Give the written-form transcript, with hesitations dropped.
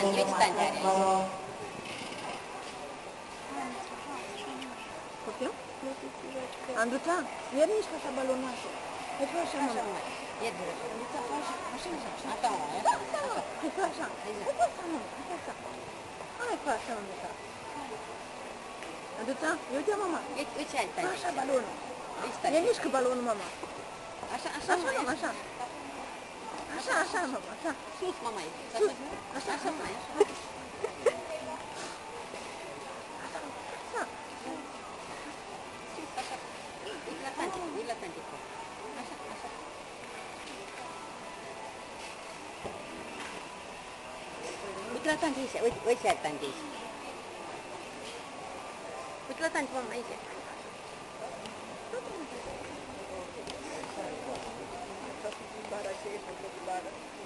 uite tanti are aici. Copil? Anduța, iar nici așa balonașă. Hai fă așa, mama. Iar de așa. Anduța, fă așa, așa, așa. Asta, mă, Da, da, da. Hai fă așa. Hai fă așa, mama. Hai fă așa. Hai fă așa, Anduța. Anduța, uite, mama. Uite ce ai Fă tanti. așa balonul. Uite Ia tanti. mișcă balonul, mama. Așa, așa, Așa, mama, așa. Așa, așa, mama, așa. Sus, mama, aici. Sus. Așa, Așa, mama, aici. Așa. Sus, așa. Uite la tanti, uite la tanti. Așa, așa. Uite la tanti aici, uite ce are tanti aici. Uite la tanti, mama, aici. Bara, ce ești, bara.